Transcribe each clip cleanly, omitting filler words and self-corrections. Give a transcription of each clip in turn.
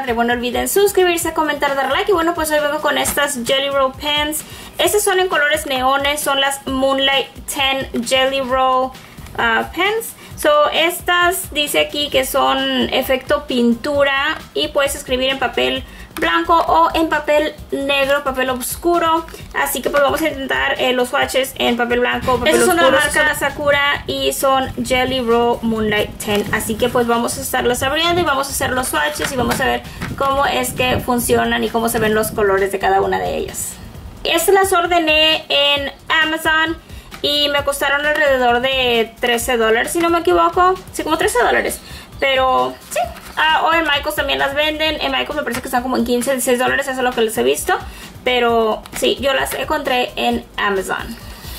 tarde. Bueno, no olviden suscribirse, comentar, dar like. Y bueno, pues hoy vengo con estas Jelly Roll Pens. Estas son en colores neones, son las Moonlight 10 Jelly Roll Pens. Estas dice aquí que son efecto pintura y puedes escribir en papel blanco o en papel negro, papel oscuro. Así que pues vamos a intentar los swatches en papel blanco, papel oscuro. Son de la marca Sakura y son Jelly Roll Moonlight 10. Así que pues vamos a estarlos abriendo y vamos a hacer los swatches y vamos a ver cómo es que funcionan y cómo se ven los colores de cada una de ellas. Estas las ordené en Amazon y me costaron alrededor de $13, si no me equivoco. Sí, como $13. Pero sí. O en Michaels también las venden. En Michaels me parece que están como en $15, $16. Eso es lo que les he visto. Pero sí, yo las encontré en Amazon.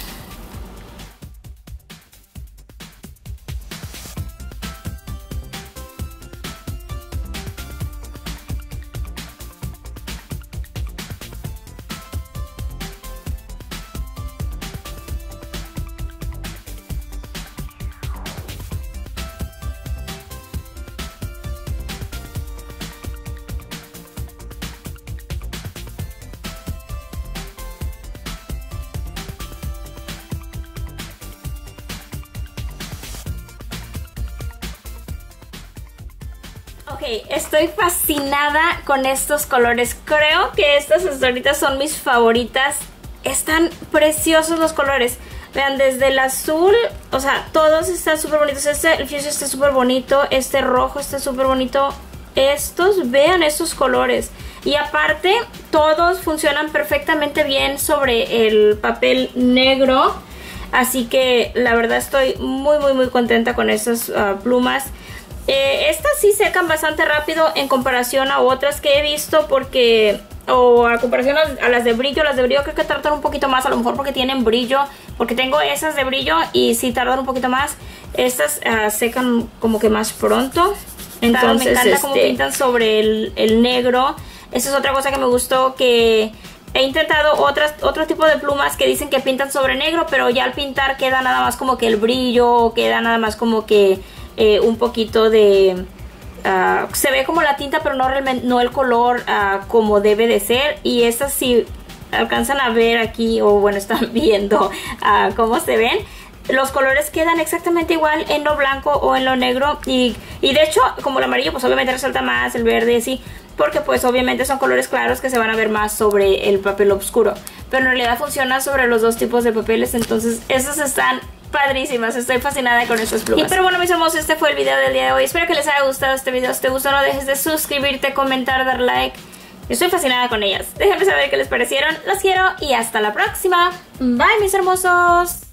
Ok, estoy fascinada con estos colores. Creo que estas ahorita son mis favoritas. Están preciosos los colores. Vean, desde el azul, o sea, todos están súper bonitos. El fuchsia está súper bonito. Este rojo está súper bonito. Vean estos colores. Y aparte, todos funcionan perfectamente bien sobre el papel negro. Así que la verdad estoy muy contenta con estas plumas. Estas sí secan bastante rápido en comparación a otras que he visto, porque a comparación a las de brillo. Las de brillo creo que tardan un poquito más, a lo mejor porque tienen brillo, porque tengo esas de brillo y sí tardan un poquito más. Estas secan como que más pronto. Entonces me encanta cómo pintan sobre el negro. Esa es otra cosa que me gustó, que he intentado otro tipo de plumas que dicen que pintan sobre negro, pero ya al pintar queda nada más como que el brillo, queda nada más como que un poquito de... se ve como la tinta, pero no el color como debe de ser. Y estas sí alcanzan a ver aquí, o bueno, están viendo cómo se ven. Los colores quedan exactamente igual en lo blanco o en lo negro. Y de hecho, como el amarillo, pues obviamente resalta más, el verde sí, porque pues obviamente son colores claros que se van a ver más sobre el papel oscuro. Pero en realidad funciona sobre los dos tipos de papeles. Entonces estos están padrísimas, estoy fascinada con estas plumas. Pero bueno, mis hermosos, este fue el video del día de hoy. Espero que les haya gustado este video. Si te gustó, no dejes de suscribirte, comentar, dar like. Estoy fascinada con ellas. Déjenme saber qué les parecieron. Los quiero y hasta la próxima. Bye, mis hermosos.